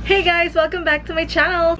Hey guys! Welcome back to my channel!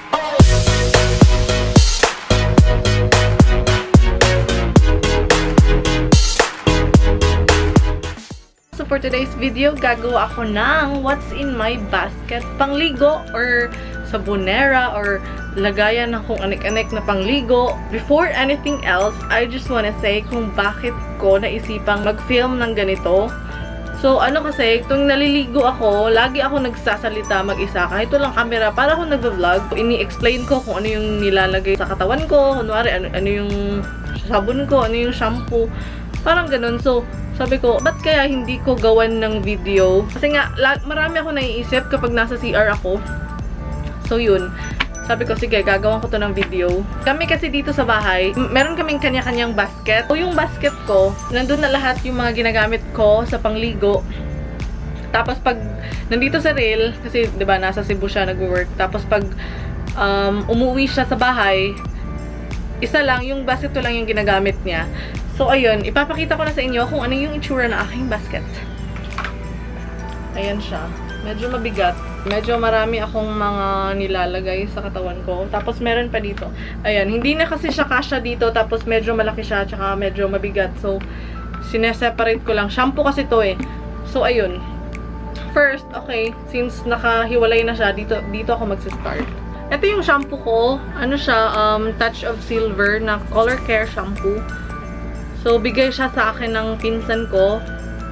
So for today's video, gagawa ako ng what's in my basket. Pangligo or sabonera or lagayan ng kung anik-anik na pangligo. Before anything else, I just wanna say kung bakit ko naisipang mag-film ng ganito. So, ano kasi, kung naliligo ako, lagi ako nagsasalita mag-isa. Kahit walang camera, para ako nag-vlog. Ini-explain ko kung ano yung nilalagay sa katawan ko. Kunwari, ano yung sabon ko, ano yung shampoo. Parang ganun. So, sabi ko, ba't kaya hindi ko gawan ng video? Kasi nga, marami ako naiisip kapag nasa CR ako. So, yun. Sabi ko, sige, gagawin ko to ng video. Kami kasi dito sa bahay, meron kaming kanya-kanyang basket. So, yung basket ko, nandun na lahat yung mga ginagamit ko sa pangligo. Tapos, pag nandito sa rail, kasi, di ba, nasa Cebu siya nag-work. Tapos, pag umuwi siya sa bahay, isa lang, yung basket ko lang yung ginagamit niya. So, ayun, ipapakita ko na sa inyo kung ano yung itsura na aking basket. Ayan siya. Medyo mabigat. Medyo marami akong mga nilalagay sa katawan ko. Tapos, meron pa dito. Ayan, hindi na kasi siya kasya dito. Tapos, medyo malaki siya. Tsaka, medyo mabigat. So, sineseparate ko lang. Shampoo kasi to eh. So, ayun. First, okay. Since nakahiwalay na siya, dito ako magsistart. Ito yung shampoo ko. Ano siya? Touch of Silver na color care shampoo. So, bigay siya sa akin ng pinsan ko.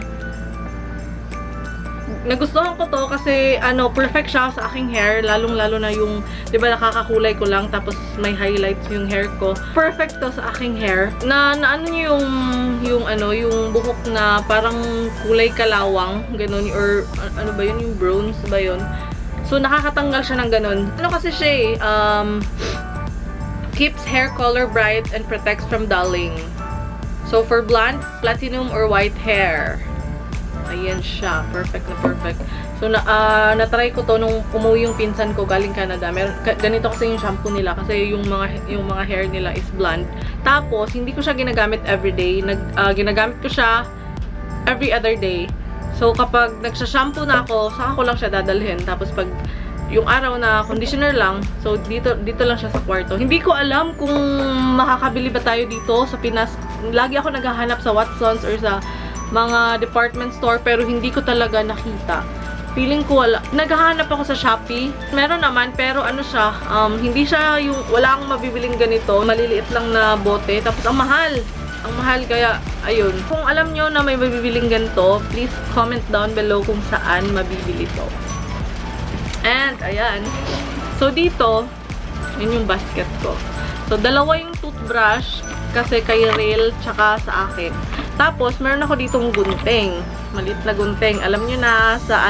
Nagustuhan ko to kasi perfect siya sa aking hair, lalong-lalo na yung 'di ba nakakakulay ko lang tapos may highlights yung hair ko. Perfect to sa aking hair. Na ano niyo yung buhok na parang kulay kalawang, ganun or ano ba yun, yung bronze ba yun? So nakakatanggal siya ng ganun. Ano kasi siya keeps hair color bright and protects from dulling. So for blonde, platinum or white hair. Ayan siya. Perfect na perfect. So, na-try ko to nung umuwi yung pinsan ko galing Canada. Ganito kasi yung shampoo nila. Kasi yung mga hair nila is blonde. Tapos, hindi ko siya ginagamit everyday. Ginagamit ko siya every other day. So, kapag nagsha-shampoo na ako, saka ko lang siya dadalhin. Tapos, pag yung araw na conditioner lang, so, dito lang siya sa kwarto. Hindi ko alam kung makakabili ba tayo dito sa Pinas. Lagi ako naghahanap sa Watsons or sa mga department store pero hindi ko talaga nakita. Feeling ko wala. Naghahanap ako sa Shopee. Meron naman pero ano siya, hindi siya yung wala akong mabibiling ganito. Maliliit lang na bote. Tapos ang mahal. Ang mahal kaya ayun. Kung alam nyo na may mabibiling ganito, please comment down below kung saan mabibili to. And ayan. So dito, yun yung basket ko. So dalawa yung toothbrush kasi kay Rail tsaka sa akin. Tapos, meron ako ditong gunting. Maliit na gunting. Alam nyo na, sa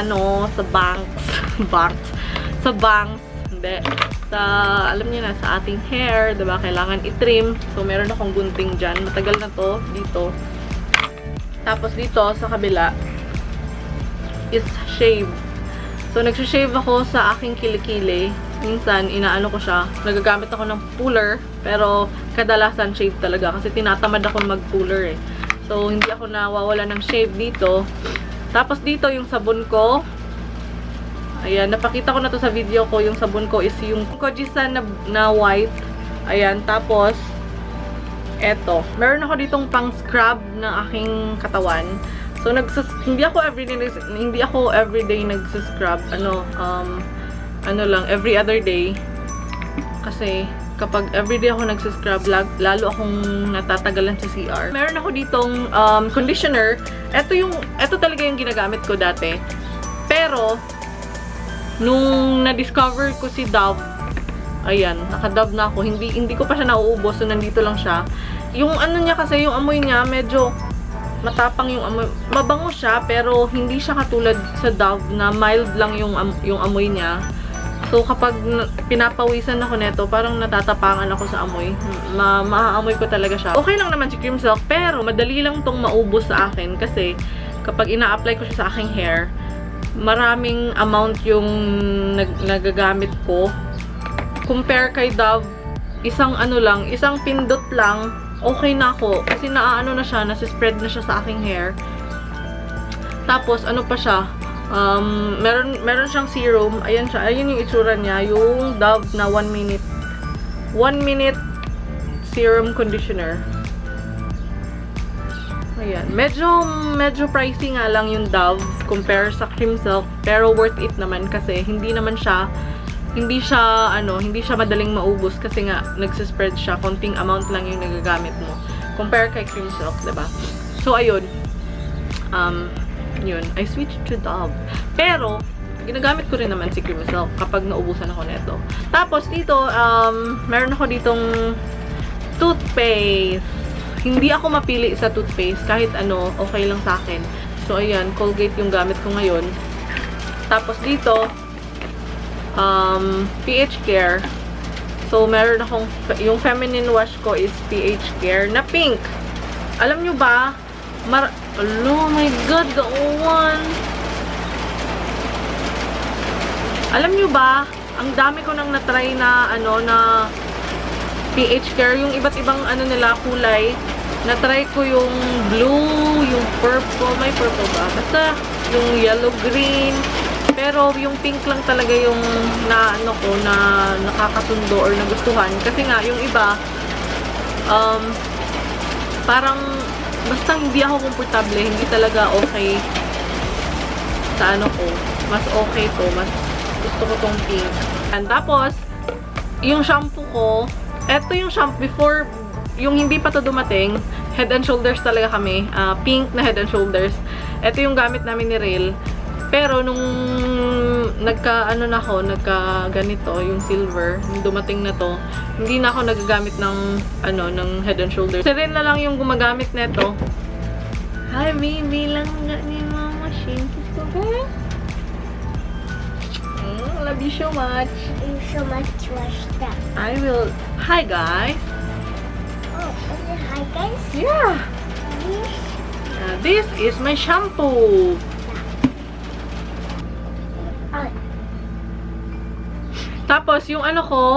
bangs. Hindi. Alam nyo na, sa ating hair, diba? Kailangan i-trim. So, meron akong gunting dyan. Matagal na to, dito. Tapos, dito, sa kabila, is shave. So, nagsishave ako sa aking kilikili. Minsan, inaano ko siya. Nagagamit ako ng puller. Pero, kadalasan shave talaga. Kasi tinatamad ako mag-puller eh. So, hindi ako nawawala ng shave dito. Tapos, dito yung sabon ko. Ayan, napakita ko na to sa video ko. Yung sabon ko is yung Kojisan na white. Ayan, tapos, eto. Meron ako ditong pang-scrub ng aking katawan. So, hindi ako everyday nagsascrub. Every other day. Kasi, kapag everyday ako nagsascrub, lalo akong natatagalan sa CR. Meron ako ditong conditioner. Ito talaga yung ginagamit ko dati. Pero, nung na-discover ko si Dove, ayan, naka-Dove na ako. Hindi ko pa siya nauubos, so nandito lang siya. Yung ano niya kasi, yung amoy niya, medyo matapang yung amoy. Mabango siya, pero hindi siya katulad sa Dove na mild lang yung amoy niya. So, kapag pinapawisan ako neto, parang natatapangan ako sa amoy. Maaamoy ko talaga siya. Okay lang naman si Cream Silk, pero madali lang tong maubos sa akin kasi kapag ina-apply ko siya sa aking hair, maraming amount yung nagagamit ko. Compare kay Dove, isang pindot lang, okay na ako. Kasi nasa-spread na siya sa aking hair. Tapos, ano pa siya? Meron siyang serum. Ayan siya. Ayun yung itsura niya. Yung Dove na 1 minute. 1 minute serum conditioner. Ayan. Medyo pricey nga lang yung Dove compare sa Cream Silk. Pero worth it naman kasi hindi siya madaling maubos kasi nga nagsispread siya. Konting amount lang yung nagagamit mo. Compare kay Cream Silk, diba? So, ayun. Yun. I switched to Dove. Pero, ginagamit ko rin naman si Cream Silk kapag naubusan ako nito. Tapos, dito, meron ako ditong toothpaste. Hindi ako mapili sa toothpaste. Kahit ano, okay lang sa akin. So, ayan. Colgate yung gamit ko ngayon. Tapos, dito, pH Care. So, meron akong, yung feminine wash ko is pH Care na pink. Alam nyo ba, oh my God, the one. Alam nyo ba, ang dami ko nang natry na, na pH Care, yung iba't ibang, nila, kulay. Natry ko yung blue, yung purple, may purple ba? Basta, yung yellow, green. Pero, yung pink lang talaga yung na nakakasundo or nagustuhan. Kasi nga, yung iba, parang, basta hindi ako komportable, hindi talaga okay sa ko. Mas okay to. Mas gusto ko tong pink. And tapos, yung shampoo ko, eto yung shampoo before, yung hindi pa to dumating, Head and Shoulders talaga kami. Pink na Head and Shoulders. Eto yung gamit namin ni Rail. Pero, nung nagka ganito, yung silver, yung dumating na to, hindi na ako nagagamit ng, ng Head and Shoulders. Si Ren na lang yung gumagamit neto. Hi, baby lang nga ni Mama Sheen. Gusto ko? Love you so much. Thank you so much. Watch that. I will. Hi, guys. Oh, is it hi, guys? Yeah. This is my shampoo. Tapos, yung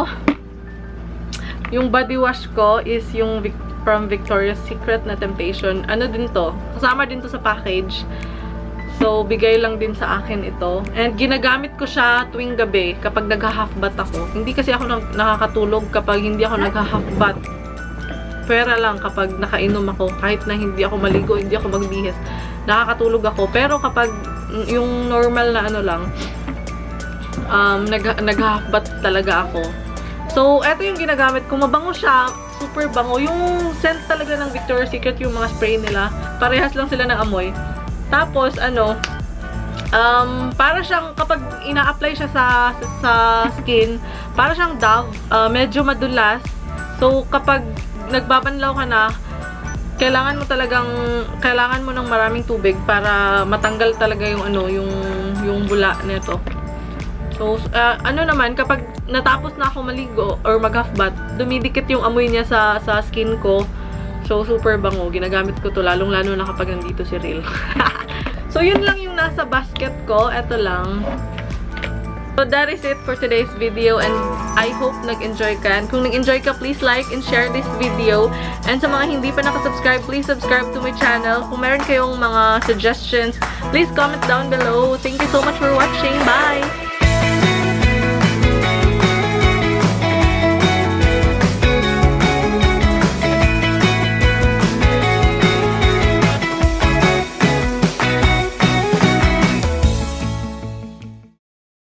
yung body wash ko is yung from Victoria's Secret na Temptation. Din to? Kasama din to sa package. So, bigay lang din sa akin ito. And ginagamit ko siya tuwing gabi kapag nagha-half bath ako. Hindi kasi ako nakakatulog kapag hindi ako nagha-half bath. Pwera lang kapag nakainom ako. Kahit na hindi ako maligo, hindi ako magbihis. Nakakatulog ako. Pero kapag yung normal na lang, nag-half bath talaga ako. So, eto yung ginagamit ko. Mabango siya. Super bango. Yung scent talaga ng Victoria's Secret, yung mga spray nila. Parehas lang sila ng amoy. Tapos, para siyang, kapag ina-apply siya sa skin, para siyang Dove. Medyo madulas. So, kapag nagbabanlaw ka na, kailangan mo ng maraming tubig para matanggal talaga yung yung bula nito. So, naman, kapag natapos na ako maligo or mag-half bath, dumidikit yung amoy niya sa skin ko. So, super bango. Ginagamit ko to lalong-lalo na kapag nandito si Ril. So, yun lang yung nasa basket ko. Ito lang. So, that is it for today's video and I hope nag-enjoy ka. And kung nag-enjoy ka, please like and share this video. And sa mga hindi pa nakasubscribe, please subscribe to my channel. Kung meron kayong mga suggestions, please comment down below. Thank you so much for watching. Bye!